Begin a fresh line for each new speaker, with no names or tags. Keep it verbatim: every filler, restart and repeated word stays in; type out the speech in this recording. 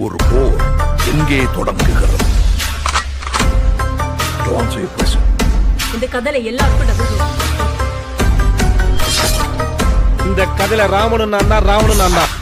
ஒரு போர் எங்கே தொடங்குகிறது?
இந்த கதையில எல்லாருக்கும் டபுள் ரோல்.
இந்த கதையில ராமனு நான் தான், ராவணு நான் தான்.